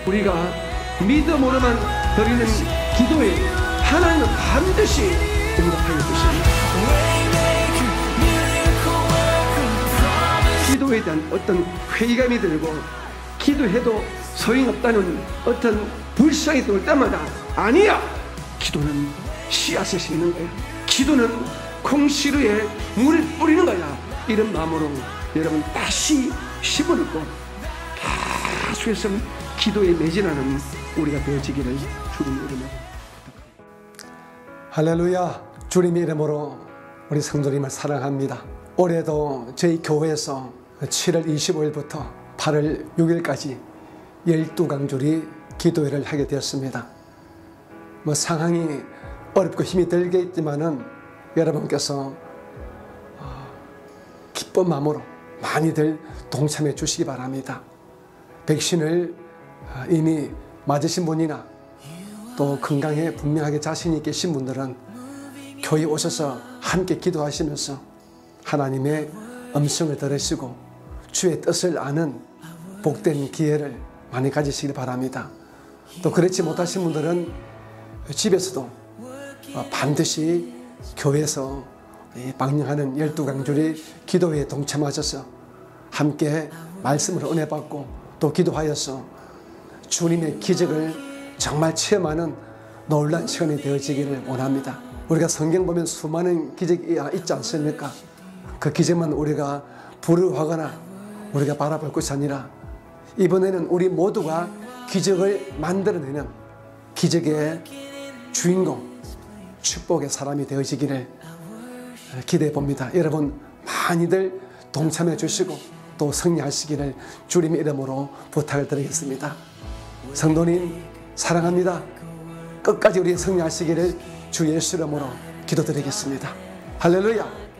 우리가 믿음으로만 드리는 기도에 하나님은 반드시 응답할 것입니다. 기도에 대한 어떤 회의감이 들고 기도해도 소용없다는 어떤 불쌍이 들 때마다 아니야! 기도는 씨앗을 심는 거야. 기도는 콩씨루에 물을 뿌리는 거야. 이런 마음으로 여러분 다시 심어놓고 계속해서 기도에 매진하는 우리가 되어지기를 주님의 이름으로 할렐루야. 주님의 이름으로 우리 성도님을 사랑합니다. 올해도 저희 교회에서 7월 25일부터 8월 6일까지 12강주리 기도회를 하게 되었습니다. 상황이 어렵고 힘이 들겠지만은 여러분께서 기쁜 마음으로 많이들 동참해 주시기 바랍니다. 백신을 이미 맞으신 분이나 또 건강에 분명하게 자신이 계신 분들은 교회에 오셔서 함께 기도하시면서 하나님의 음성을 들으시고 주의 뜻을 아는 복된 기회를 많이 가지시길 바랍니다. 또 그렇지 못하신 분들은 집에서도 반드시 교회에서 방영하는 12강주리 기도회에 동참하셔서 함께 말씀을 은혜 받고 또 기도하여서 주님의 기적을 정말 체험하는 놀라운 시간이 되어지기를 원합니다. 우리가 성경 보면 수많은 기적이 있지 않습니까? 그 기적만 우리가 부러워하거나 우리가 바라볼 것이 아니라 이번에는 우리 모두가 기적을 만들어내는 기적의 주인공, 축복의 사람이 되어지기를 기대해 봅니다. 여러분 많이들 동참해 주시고 또 승리하시기를 주님의 이름으로 부탁을 드리겠습니다. 성도님 사랑합니다. 끝까지 우리 승리하시기를 주 예수 이름으로 기도드리겠습니다. 할렐루야.